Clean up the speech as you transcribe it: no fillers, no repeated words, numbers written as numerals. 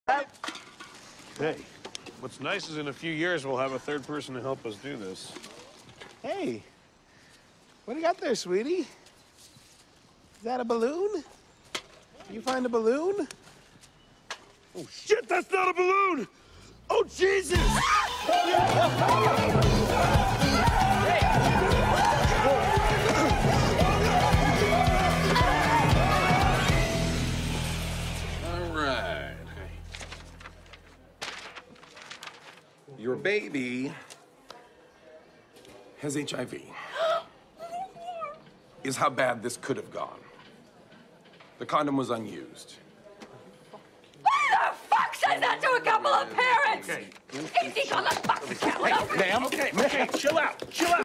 Hey, what's nice is in a few years we'll have a third person to help us do this. Hey, what do you got there, sweetie? Is that a balloon? You find a balloon? Oh, shit, that's not a balloon! Oh, Jesus! All right. Your baby has HIV. Is how bad this could have gone. The condom was unused. Who the fuck says that to a couple of parents? Okay. Is he gonna fuck the calendar? Ma'am, okay, chill out.